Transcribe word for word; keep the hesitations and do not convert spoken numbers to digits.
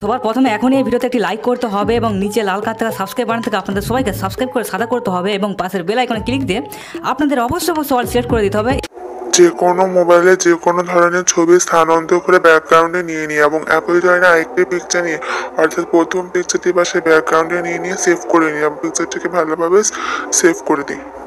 সবার প্রথমে এখনই এই ভিডিওতে একটি লাইক করতে হবে এবং নিচে লাল কালার থেকে সাবস্ক্রাইব বাটন থেকে আপনাদের সবাইকে সাবস্ক্রাইব করে সাদা করতে হবে এবং পাশের বেল আইকনে ক্লিক দিয়ে আপনাদের অবশ্যই অবশ্যই অল সিলেক্ট করে দিতে হবে। যে কোনো মোবাইলে যে কোনো ধরনের ছবি স্থানান্তর করে ব্যাকগ্রাউন্ডে নিয়ে নিয়ে এবং একই ধরনের আরেকটি পিকচার নিয়ে অর্থাৎ প্রথম পিকচারটি বা সেই ব্যাকগ্রাউন্ডে নিয়ে নিয়ে সেভ করে নিই এবং পিকচারটিকে ভালোভাবে সেভ করে দিই।